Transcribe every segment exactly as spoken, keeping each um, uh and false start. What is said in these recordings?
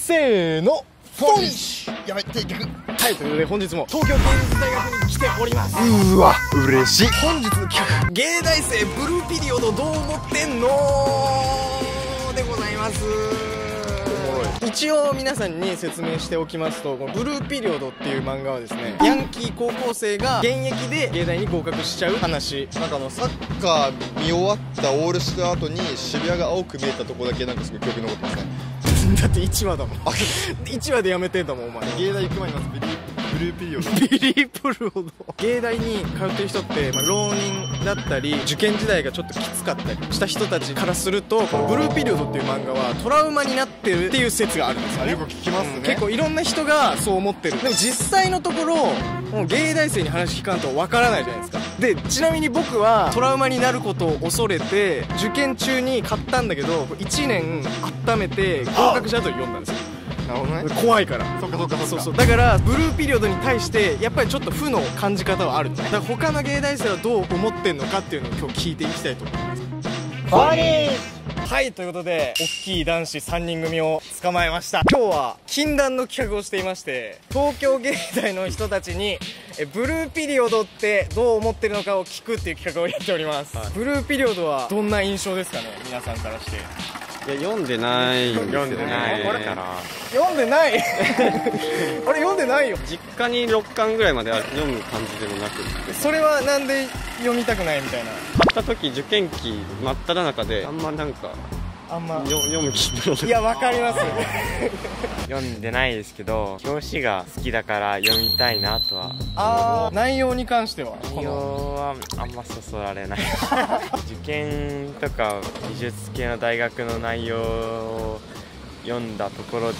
せーの、フォニッシュ。やめて逆。はい、ということで本日も東京芸術大学に来ております。 うーわ嬉しい。 本日の企画、芸大生ブルーピリオドどう思ってんのでございます。一応皆さんに説明しておきますと、このブルーピリオドっていう漫画はですね、ヤンキー高校生が現役で芸大に合格しちゃう話。 なんかあのサッカー見終わったオールした後に渋谷が青く見えたとこだけなんかすごい記憶に残ってますね。 だっていちわだもん。いちわでやめてんだもんお前。 芸大行く前にまずビリブルーピリオドビリープルオド。芸大に通ってる人って、まあ、浪人だったり受験時代がちょっときつかったりした人たちからすると、このブルーピリオドっていう漫画はトラウマになってるっていう説があるんですよね。 よく聞きますね、 うん、結構いろんな人がそう思ってる。でも実際のところもう芸大生に話聞かんとわからないじゃないですか。でちなみに僕はトラウマになることを恐れて受験中に買ったんだけど、いちねん温めて合格した後に読んだんですよ。 なるほどね。 怖いから。 そっかそっかそっか。 そうそう。だからブルーピリオドに対してやっぱりちょっと負の感じ方はある。だから他の芸大生はどう思ってんのかっていうのを今日聞いていきたいと思います。ファニー。はい、ということで大きい男子さんにん組を捕まえました。今日は禁断の企画をしていまして、東京芸大の人たちにえブルーピリオドってどう思ってるのかを聞くっていう企画をやっております、はい、ブルーピリオドはどんな印象ですかね、皆さんからして。 いや読んでないんですよね。 読んでないから読んでないあれ読んでないよ。 実家にろっかんぐらいまで読む感じでもなく、 それはなんで読みたくないみたいな。 買った時受験期真っ只中であんまなんかあんまよ読む気もいやわかります読んでないですけど表紙が好きだから読みたいなとは。 あー、内容に関しては内容はあんまそそられない受験とか美術系の大学の内容を読んだところで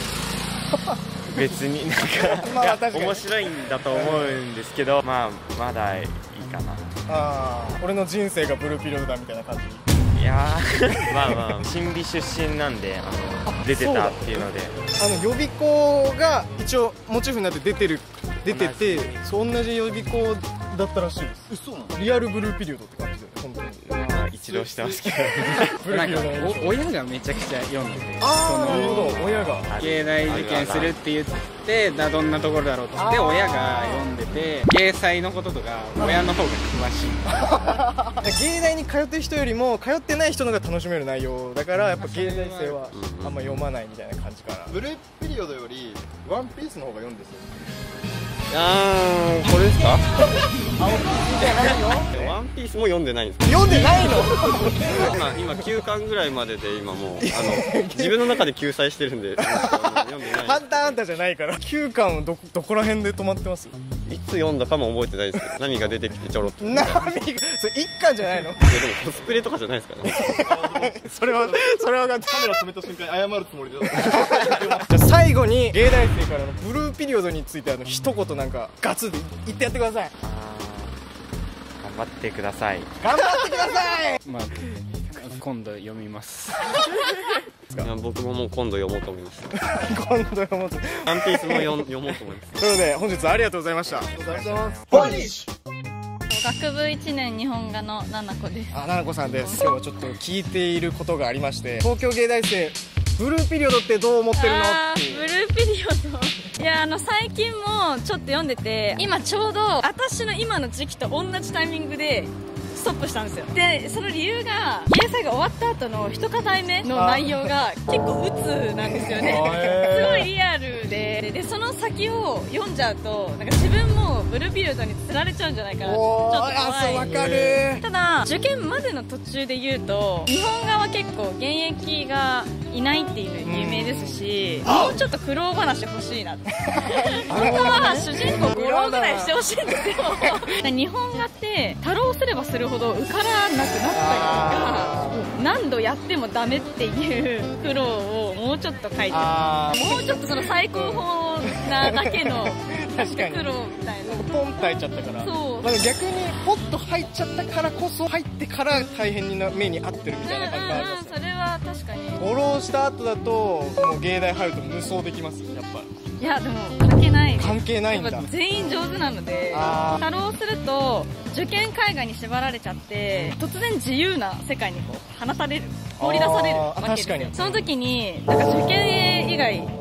別になんか、 まあいや確かに面白いんだと思うんですけど、まあまだいいかな。 あー、俺の人生がブルーピリオドだみたいな感じ。 いやーまあまあ心理出身なんで、あの出てたっていうので、 あの予備校が一応モチーフになって出てる出てて、そう同じ予備校だったらしいです。そうなの？リアルブルーピリオドって感じで本当に。 まあ一浪してますけどブルーピリオドの印象。 お親がめちゃくちゃ読んでて、 あー、なるほど、親が芸大受験するって言ってだどんなところだろうと思って親が読んでて、芸祭のこととか親の方が詳しい芸大に通ってる人よりも通ってない人の方が楽しめる内容だから、やっぱ芸大生はあんま読まないみたいな感じかな。 ブルーピリオドよりワンピースの方が読んですよ。 あーこれですか？ 青ピースじゃないよワンピースも読んでないんです読んでないの今今きゅうかんぐらいまでで今もうあの自分の中で救済してるんで読んでない。 ハンターハンターじゃないから。きゅうかんをどどこら辺で止まってます？ いつ読んだかも覚えてないですけど、何が出てきてちょろっと。いや何がそれいっかんじゃないのでもコスプレとかじゃないですからねそれはそれは分かった。 カメラ止めた瞬間に謝るつもりでじゃあ最後に芸大生からのブルーピリオドについてあの一言なんかガツで言ってやってください。 頑張ってください。 頑張ってくださいまあ今度読みますいや僕ももう今度読もうと思います。 今度読もうと。 ワンピースも読読もうと思います。 ということで本日はありがとうございました。ありがとうございます。 ファニッシュ。 学部いちねん日本画のななこです。 あ、ななこさんです。今日はちょっと聞いていることがありまして、東京芸大生ブルーピリオドってどう思ってるのあっていう。 ーブルーピリオドいやあの最近もちょっと読んでて、今ちょうど私の今の時期と同じタイミングでストップしたんですよ。でその理由が芸祭が終わった後の一課題目の内容が結構鬱なんですよねすごいリアルで、でその先を読んじゃうとなんか自分もブルーピリオドに釣られちゃうんじゃないかなってちょっと怖い。 あ、そう、わかる。 ただ受験までの途中で言うと日本画は結構現役がいないっていうの有名ですし、もうちょっと苦労話欲しいなって本当は主人公ご浪ぐらいしてほしいんですよ日本画って多浪すればするほど受からなくなったりとか何度やってもダメっていう苦労をもうちょっと書いてる。もうちょっとその最高峰なだけの確かに苦労みたいな。 ポンと入っちゃったから。 そうなんか逆にポッと入っちゃったからこそ入ってから大変な目に遭ってるみたいな感じがありますね。 それは確かに。 フォローした後だともう芸大入ると無双できますやっぱ。 いやでも関係ないです。 関係ないんだ。 やっぱ全員上手なので、 あ多浪すると受験絵画に縛られちゃって突然自由な世界にこう放たれる放り出されるわけですよ。 確かに。 その時になんか受験以外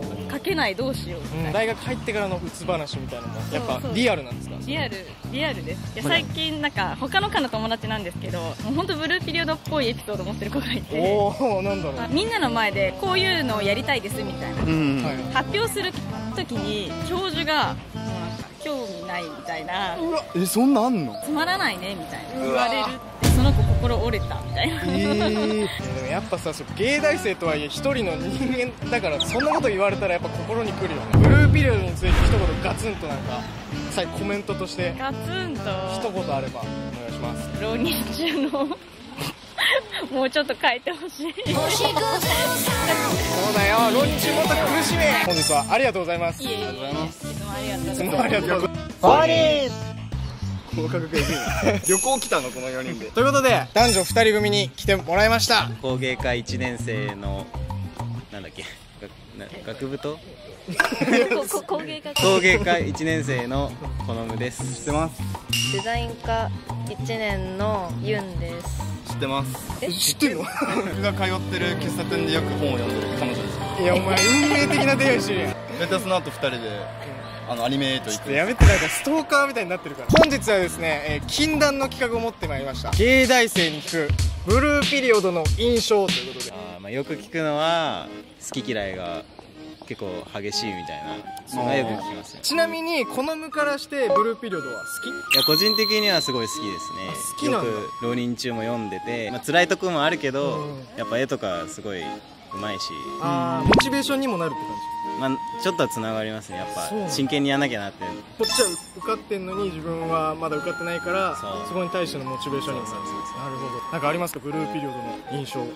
けないどうしよう、 うん、大学入ってからのうつ話みたいなのもやっぱリアルなんですか？ リアルリアルです。いや最近なんか他の科の友達なんですけど、もう本当ブルーピリオドっぽいエピソード持ってる子がいて、 おお、なんだろう、 みんなの前でこういうのをやりたいですみたいな、うん、発表する時に教授がもうなんか興味ないみたいな、 うわ、え、そんなあんの？ つまらないねみたいな言われるって、その子心折れたみたいな、えー、でもやっぱさ、芸大生とはいえ一人の人間だから、そんなこと言われたらやっぱ心にくるよね。ブルーピリオドについて一言ガツンとなんか最後コメントとしてガツンと一言あればお願いします。 浪人中のもうちょっと変えてほしい。そうだよ、浪人中もっと苦しめ。本日はありがとうございます。 いえいえいえ、いつもありがとうございます。 いつもありがとうございます。 ファニー合格がいる旅行来たのこのよにんで。 ということで男女ふたり組に来てもらいました。 工芸科いちねん生のなんだっけ、学部と工芸科工芸科いちねん生のこのむです。 知ってます。 デザイン科いちねんのユンです。 知ってます。 え、知ってんの？ 僕が通ってる喫茶店でよく本を読んでる彼女です。 いや、お前運命的な出会いしてるやん。 大体その後ふたりであのアニメート行って、 やめて、なんかストーカーみたいになってるから。本日はですね、えー、禁断の企画を持ってまいりました。芸大生に聞くブルーピリオドの印象ということで、 あ、まあ、よく聞くのは好き嫌いが結構激しいみたいな、そんなよく聞きますね。 ちなみにこのむからしてブルーピリオドは好き？ いや、個人的にはすごい好きですね。 好きなんだ。 よく浪人中も読んでて、まあ、辛いところもあるけど、うん、やっぱ絵とかすごいうまいし、 あ、モチベーションにもなるって感じ？ まあ、ちょっとはつながりますね。やっぱ真剣にやんなきゃなって。 こっちは受かってんのに自分はまだ受かってないから、 そ, そこに対してのモチベーションにもなる。なるほど。なんかありますか、ブルーピリオドの印象？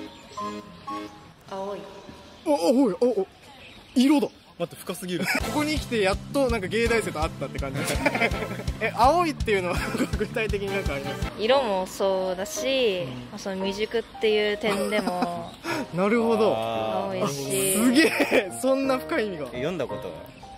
青い。 おおおおお、色だ。 待って、深すぎる。 ここに来てやっとなんか芸大生と会ったって感じ。え、青いっていうのは具体的に何かあります？ 色もそうだし、うん、その未熟っていう点でもなるほど、 青いし。 すげえ、そんな深い意味が。 読んだことは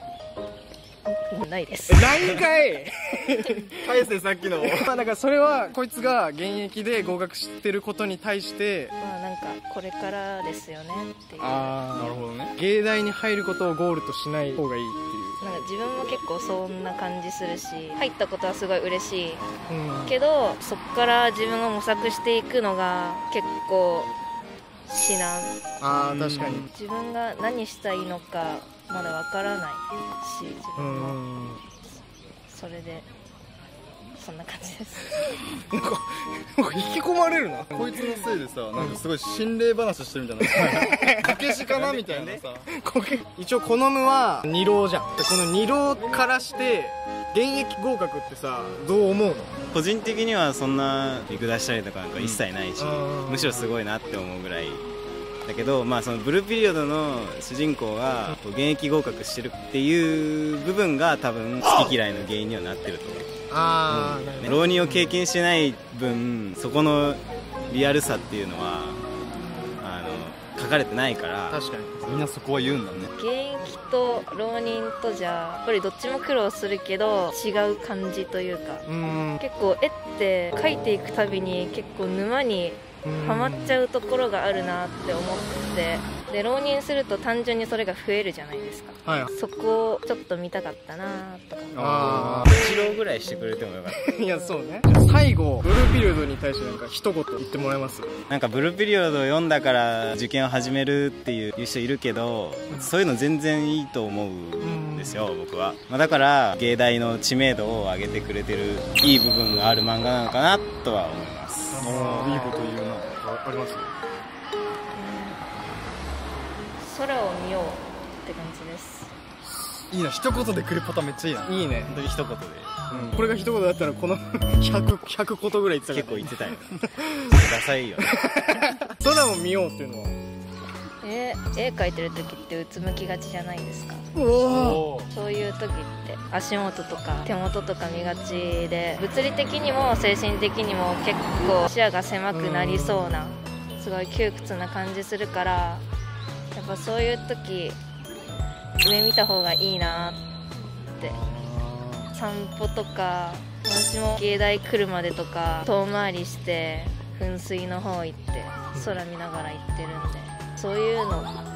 ないです。 ないんかい。 返せ、さっきの。 まあだからそれはこいつが現役で合格してることに対して、 まあなんかこれからですよねっていう。 ああ、 なるほどね。 芸大に入ることをゴールとしない方がいいっていう。 なんか自分も結構そんな感じするし、入ったことはすごい嬉しい、うん、けどそっから自分が模索していくのが結構至難。 あー、確かに。 自分が何したいのかまだわからないし、自分もそれでそんな感じです。 なんか引き込まれるな。 こいつのせいでさ、なんかすごい心霊話してるみたいな。こけしかなみたいなさ。 一応このむはに浪じゃん。このに浪からして現役合格ってさ、どう思うの？ 個人的にはそんな見下したりとかなんか一切ないし、うん、むしろすごいなって思うぐらいだけど、まあ、そのブルーピリオドの主人公が現役合格してるっていう部分が多分好き嫌いの原因にはなってると思う。 あ、 うん、浪人を経験してない分、そこのリアルさっていうのはあの書かれてないから。 確かにみんなそこは言うんだね。 現役と浪人とじゃやっぱりどっちも苦労するけど違う感じというか、うん、結構絵って描いていくたびに結構沼にハマっちゃうところがあるなって思ってて、で浪人すると単純にそれが増えるじゃないですか、はい、そこをちょっと見たかったなとか。 ああ、いち浪ぐらいしてくれてもよかった。 いや、そうね。最後ブルーピリオドに対してなんか一言言ってもらえます？ なんかブルーピリオドを読んだから受験を始めるっていう人いるけど、そういうの全然いいと思うんですよ、僕は。まあ、だから芸大の知名度を上げてくれてるいい部分がある漫画なのかなとは思います。 ああ、いいこと言うな。あります？ 空を見ようって感じです。 いいな、一言で来るパターンめっちゃいいな。 いいね、 本当に一言で、 うん、これが一言だったらこのひゃく、ひゃくことぐらい言ってたから、 結構言ってたよ。ダサいよね。 空を見ようっていうのは、 えー、絵描いてる時ってうつむきがちじゃないですか。 おそういう時って足元とか手元とか見がちで、物理的にも精神的にも結構視野が狭くなりそうな、すごい窮屈な感じするから、やっぱそういう時上見た方がいいなって。散歩とか、私も芸大来るまでとか遠回りして噴水の方行って空見ながら行ってるんで、そういうの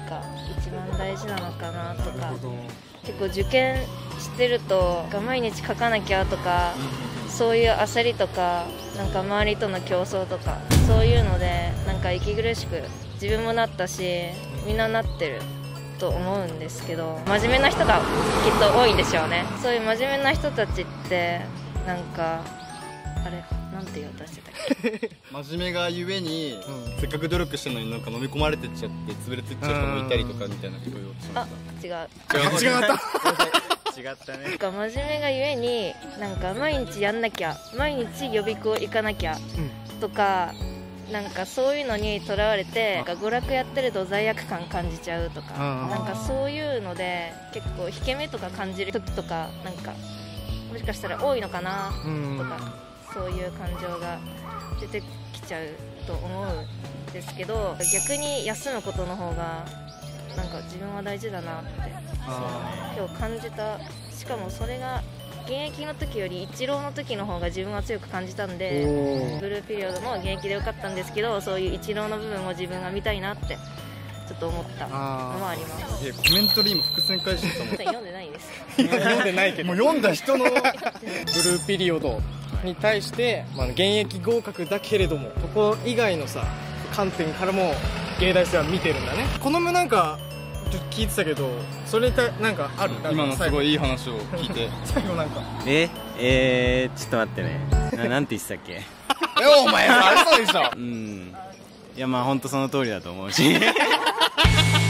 が一番大事なのかなとか、結構受験してると毎日書かなきゃとか、そういう焦りとか、なんか周りとの競争とか、そういうのでなんか息苦しく自分もなったし、みんななってると思うんですけど、真面目な人がきっと多いんでしょうね。そういう真面目な人たちってなんかあれなんて言おうとしてたっけ真面目がゆえに、うん、せっかく努力してるのになんか飲み込まれてっちゃって潰れてっちゃう人もいたりとかみたいなことを言おうとしました。 あ、違う違う違った違ったね。 なんか真面目がゆえになんか毎日やんなきゃ、毎日予備校行かなきゃとか、うん、なんかそういうのにとらわれて、なんか娯楽やってると罪悪感感じちゃうとか、なんかそういうので結構引け目とか感じる時とか、なんかもしかしたら多いのかなとか、そういう感情が出てきちゃうと思うんですけど、逆に休むことの方がなんか自分は大事だなって今日感じた。しかもそれが現役の時よりイチローの時の方が自分は強く感じたんで、ブルーピリオドも現役でよかったんですけど、そういうイチローの部分も自分が見たいなってちょっと思ったのもあります。 えコメントで今伏線回収したもん読んでないです読んでないけどもう読んだ人のブルーピリオドに対して、まあ、現役合格だけれどもここ以外のさ観点からも芸大生は見てるんだね。このもなんかちょっと聞いてたけど、それにたなんかある？ 今のすごいいい話を聞いて最後なんかええー、ちょっと待ってねな, なんて言ってたっけえお前あれそうでしょうん、いやまあ本当その通りだと思うし